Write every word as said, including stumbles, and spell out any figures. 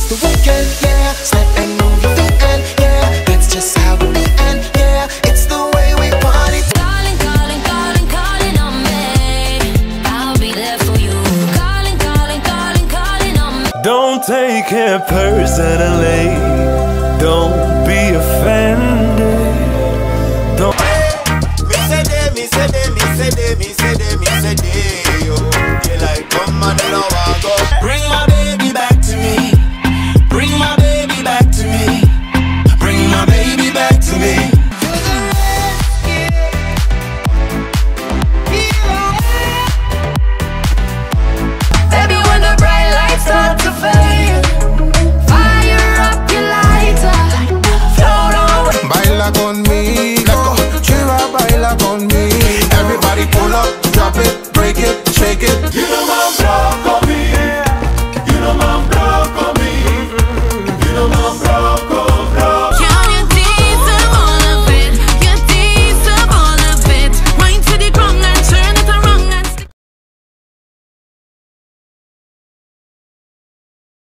It's the weekend, yeah. Step and move your feet and yeah, that's just how we be and yeah, it's the way we party. Calling, calling, calling, calling on me. I'll be there for you. Calling, calling, calling, calling on me. Don't take it personally. Don't be offended. Don't. Me say they, me say they, me say they, me say they, me say they.